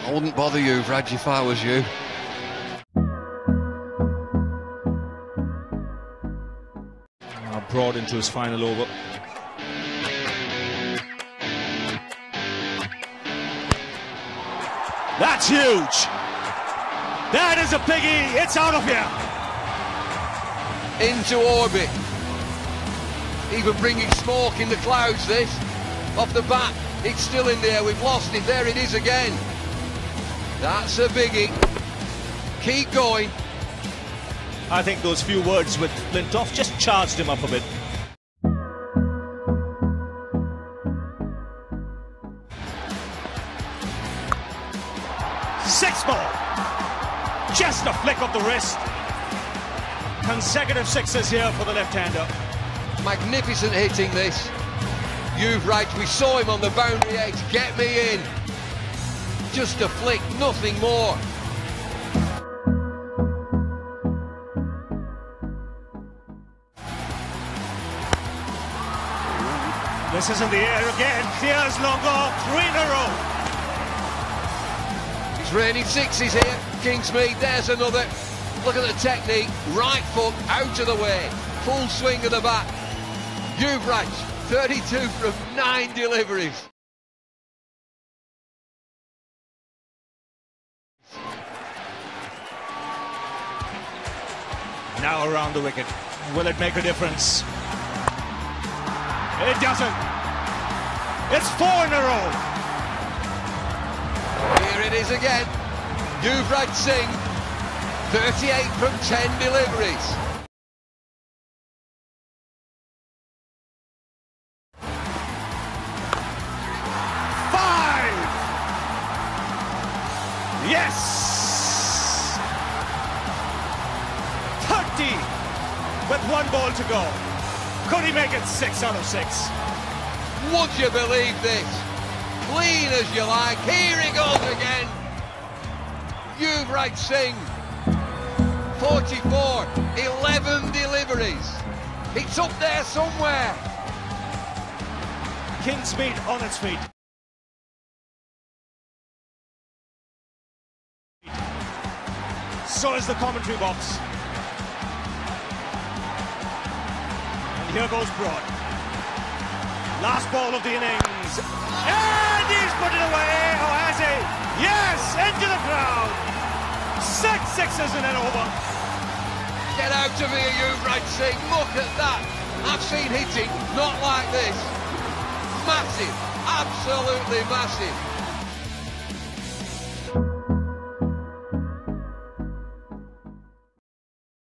I wouldn't bother you, Yuvraj, if I was you. Broad into his final over. That's huge! That is a biggie! It's out of here! Into orbit. Even bringing smoke in the clouds, this. Off the bat, it's still in there. We've lost it. There it is again. That's a biggie. Keep going. I think those few words with Flintoff just charged him up a bit. Six more! Just a flick of the wrist. Consecutive sixes here for the left-hander. Magnificent hitting this. Yuvraj, we saw him on the boundary edge. Get me in. Just a flick, nothing more. This is in the air again. Clears long off. 3 in a row. It's raining sixes here. Kingsmead, there's another. Look at the technique. Right foot out of the way. Full swing of the bat. Yuvraj, 32 from 9 deliveries. Now around the wicket. Will it make a difference? It doesn't. It's 4 in a row. Here it is again. Yuvraj Singh, 38 from 10 deliveries. Yes! 30 with 1 ball to go. Could he make it 6 out of 6? Would you believe this? Clean as you like. Here he goes again. Yuvraj Singh, 44, 11 deliveries. It's up there somewhere. Kingsmead on its feet. So is the commentary box. And here goes Broad. Last ball of the innings. And he's put it away. Or has he? Yes, into the crowd. 6 sixes and then over. Get out of here, Yuvraj Singh. Look at that. I've seen hitting not like this. Massive. Absolutely massive.